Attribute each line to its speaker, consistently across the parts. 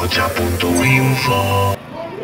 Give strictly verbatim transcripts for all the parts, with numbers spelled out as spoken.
Speaker 1: Rocha punto info.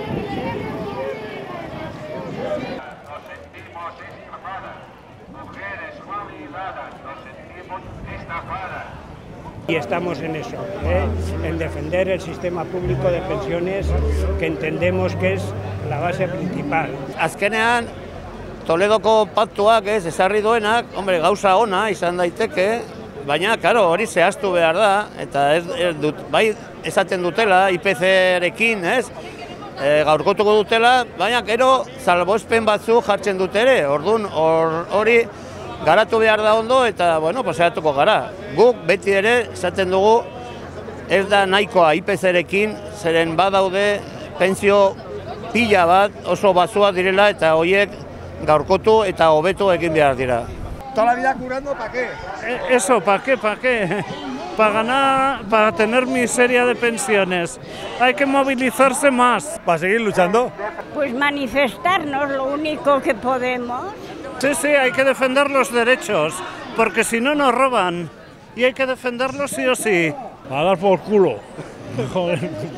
Speaker 2: Nos sentimos estafadas. Mujeres jubiladas, nos sentimos estafadas.
Speaker 3: Y estamos en eso, ¿eh? en defender el sistema público de pensiones, que entendemos que es la base principal.
Speaker 4: Azkenean, Toledoko paktuak ez, ezarri duenak, hombre, gauza ona izan daiteke, baina, karo, hori zehaztu behar da, eta ez, ez dut, bai esaten dutela, I P C-rekin, ez, e, gaurkotuko dutela, baina, gero, salboespen batzu jartzen dut ere, orduan, hori garatu behar da ondo, eta, bueno, poseatuko gara. Guk beti ere, esaten dugu, ez da nahikoa I P C-rekin, zeren badaude pentsio pila bat oso batzua direla, eta horiek gaurkotu eta hobetu egin behar dira.
Speaker 5: Toda la vida curando, ¿para qué?
Speaker 6: Eso, ¿para qué? ¿Para qué? Para ganar, para tener miseria de pensiones. Hay que movilizarse más.
Speaker 5: ¿Para seguir luchando?
Speaker 7: Pues manifestarnos, lo único que podemos.
Speaker 6: Sí, sí, hay que defender los derechos, porque si no nos roban. Y hay que defenderlos sí o sí.
Speaker 8: A dar por culo. Joder,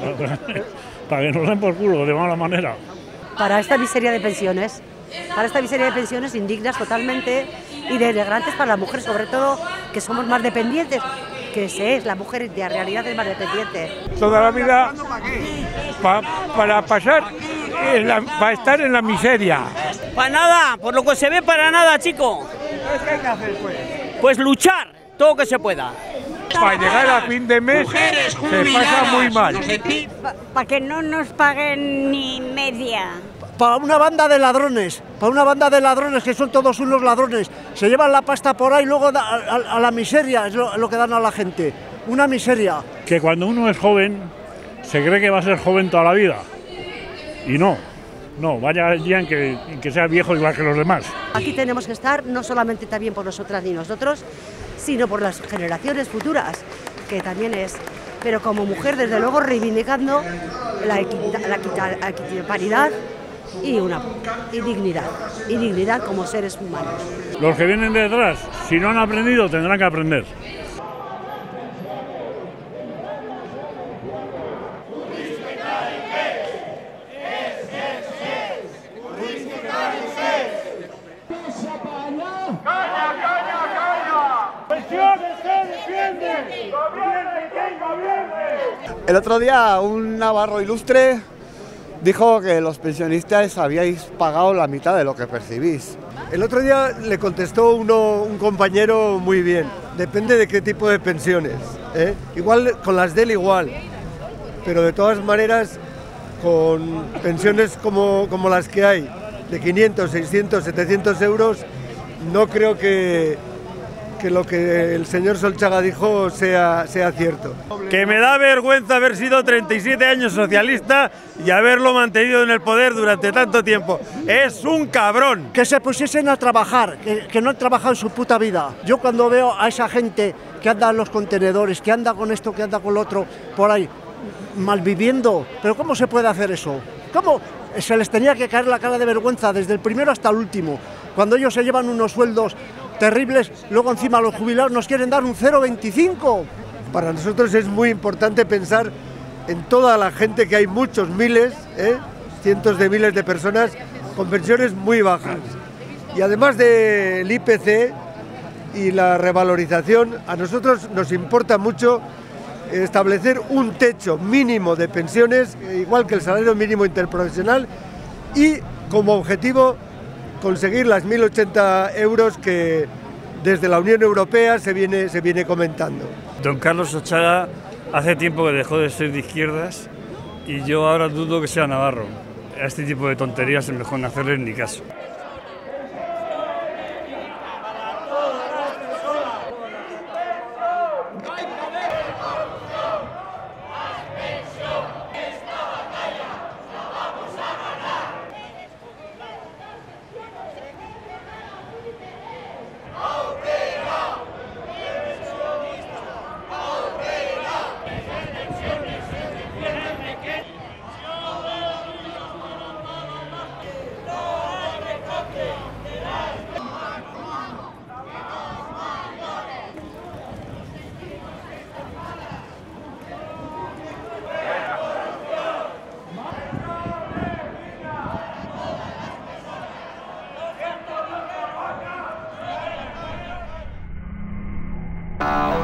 Speaker 8: para que nos den por culo de mala manera.
Speaker 9: Para esta miseria de pensiones. Para esta miseria de pensiones indignas totalmente y denigrantes para la mujer, sobre todo que somos más dependientes, que se es, la mujer de realidad es más dependiente.
Speaker 8: Toda la vida pa, para pasar, en la, para estar en la miseria.
Speaker 10: Para nada, por lo que se ve para nada, chico.
Speaker 5: ¿Qué hay que hacer, pues?
Speaker 10: Pues luchar, todo lo que se pueda.
Speaker 8: Para llegar a fin de mes se pasa muy mal.
Speaker 7: Para pa que no nos paguen ni media.
Speaker 11: Para una banda de ladrones, para una banda de ladrones que son todos unos ladrones, se llevan la pasta por ahí y luego da, a, a la miseria es lo, lo que dan a la gente, una miseria.
Speaker 8: Que cuando uno es joven, se cree que va a ser joven toda la vida, y no, no, vaya día en que, en que sea viejo igual que los demás.
Speaker 9: Aquí tenemos que estar no solamente también por nosotras ni nosotros, sino por las generaciones futuras, que también es, pero como mujer desde luego reivindicando la equidad, la equidad y una y dignidad, y dignidad como seres humanos.
Speaker 8: Los que vienen detrás, si no han aprendido, tendrán que aprender.
Speaker 12: El otro día un navarro ilustre dijo que los pensionistas habíais pagado la mitad de lo que percibís.
Speaker 5: El otro día le contestó uno, un compañero muy bien, depende de qué tipo de pensiones, ¿eh? Igual con las de él igual, pero de todas maneras con pensiones como, como las que hay, de quinientos, seiscientos, setecientos euros, no creo que, que lo que el señor Solchaga dijo sea, sea cierto.
Speaker 13: Que me da vergüenza haber sido treinta y siete años socialista y haberlo mantenido en el poder durante tanto tiempo. Es un cabrón.
Speaker 11: Que se pusiesen a trabajar, que, que no han trabajado en su puta vida. Yo cuando veo a esa gente que anda en los contenedores, que anda con esto, que anda con lo otro, por ahí, malviviendo, pero ¿cómo se puede hacer eso? ¿Cómo? Se les tenía que caer la cara de vergüenza desde el primero hasta el último. Cuando ellos se llevan unos sueldos terribles, luego encima los jubilados nos quieren dar un cero coma veinticinco.
Speaker 5: Para nosotros es muy importante pensar en toda la gente, que hay muchos miles, ¿eh? cientos de miles de personas con pensiones muy bajas. Y además del I P C y la revalorización, a nosotros nos importa mucho establecer un techo mínimo de pensiones, igual que el salario mínimo interprofesional, y como objetivo conseguir las mil ochenta euros que desde la Unión Europea se viene, se viene comentando.
Speaker 8: Don Carlos Solchaga hace tiempo que dejó de ser de izquierdas y yo ahora dudo que sea navarro. A este tipo de tonterías es mejor no hacerle ni caso.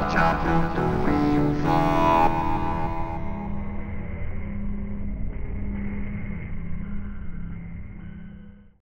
Speaker 1: marcha, we